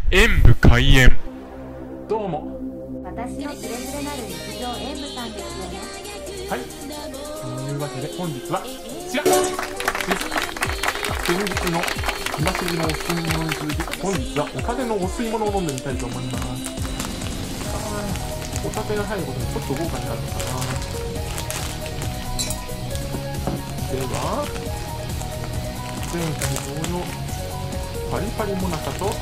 演武開演。 どうも。 私のつれづれなる日常演武さんですよね。 はい。というわけで本日は先日の今すぎのお吸い物に続き、本日はお酒のお吸い物を飲んでみたいと思います。お酒が入ることでちょっと豪華になるのかな。では前回同様パリパリモナカと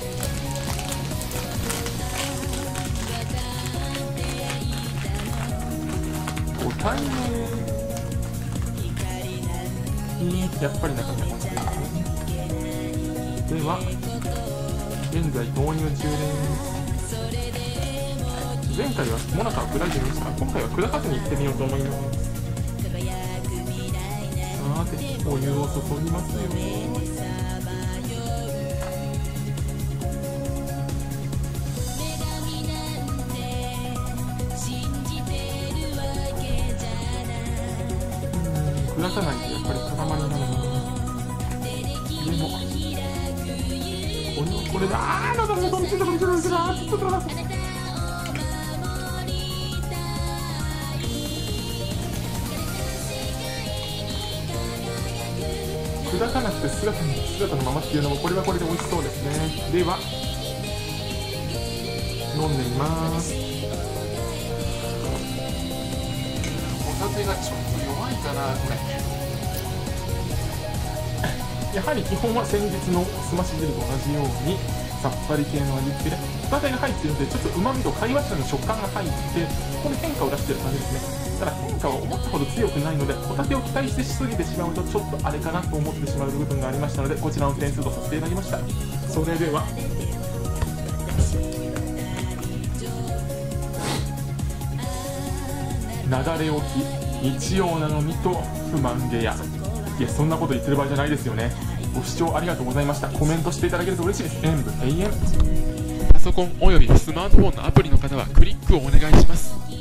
ご対面。やっぱり中身がつける。では現在導入中です。前回はモナカを砕いてみましたが、今回は砕かずにいってみようと思います。さてお湯を注ぎますよ。砕かないとやっぱり塊になるな。でもこれでなんだろう、ちょっと砕かなくて姿のままっていうのもこれはこれで美味しそうですね。では飲んでみます。ホタテがちょっと弱いかなこれ。やはり基本は先日のすまし汁と同じようにさっぱり系の味付けで、ホタテが入っているのでちょっとうまみと貝柱の食感が入ってここで変化を出している感じですね。ただ変化は思ったほど強くないので、ホタテを期待してしすぎてしまうとちょっとあれかなと思ってしまう部分がありましたので、こちらの点数とさせていただきました。それではなだれ置き日曜なのにと不満げや。いや、そんなこと言ってる場合じゃないですよね。ご視聴ありがとうございました。コメントしていただけると嬉しいです。演武永遠。 パソコンおよびスマートフォンのアプリの方はクリックをお願いします。